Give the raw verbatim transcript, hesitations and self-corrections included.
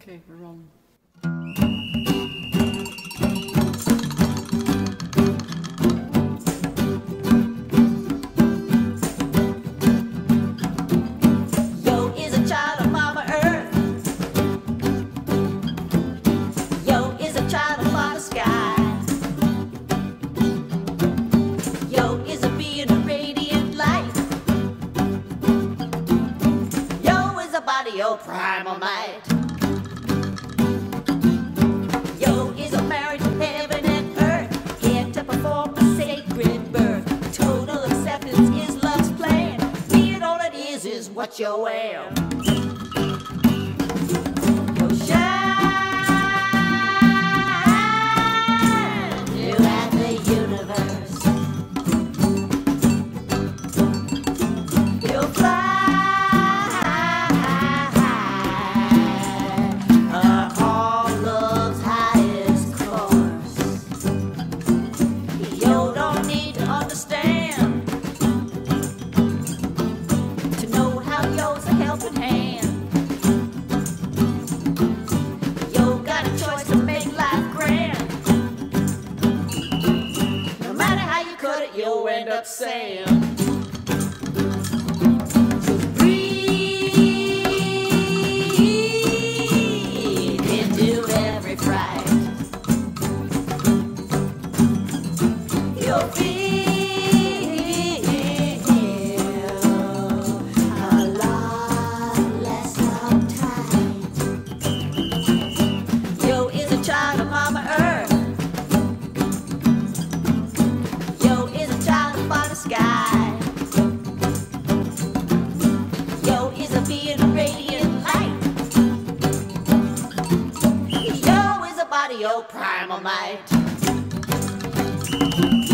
Okay, we're rolling. Yo is a child of Mama Earth. Yo is a child of Father Sky. Yo is a being of radiant light. Yo is a body of primal might. Yo is a marriage of heaven and earth, here to perform a sacred birth. Total acceptance is love's plan. Be it all it is is what you wear. Yo shine throughout the universe. Yo fly uh, all love's highest course. Yo don't need to understand to know how yo's a helping hand. Yo got a choice to make life grand. No matter how you cut it, you'll end up saying, so breathe into every fright. You'll feel a lot less uptight. Yo is a child of Mama Earth. Yo is a child of Father Sky. Yo is a being of radiant light. Yo is a body of primal might.